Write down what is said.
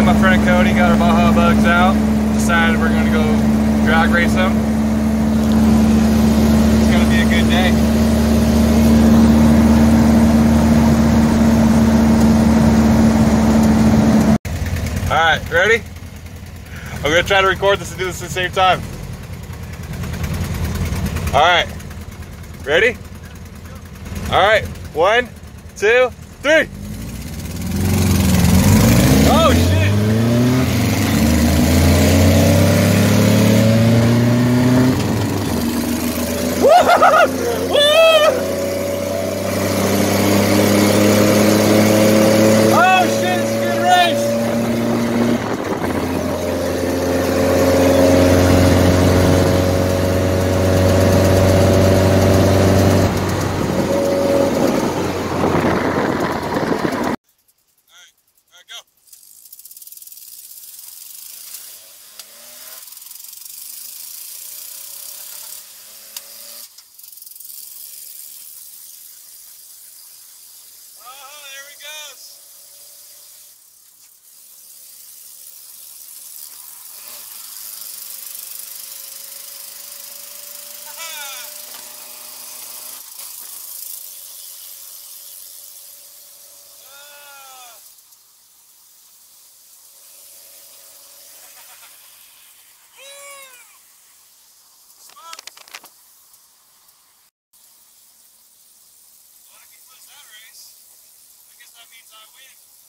and my friend Cody got our Baja bugs out. Decided we're going to go drag race them. It's going to be a good day. Alright, ready? I'm going to try to record this and do this at the same time. Alright, ready? Alright, 1, 2, 3. Oh shit! Woo! Oh shit, it's a good race! Alright, go! That means I win.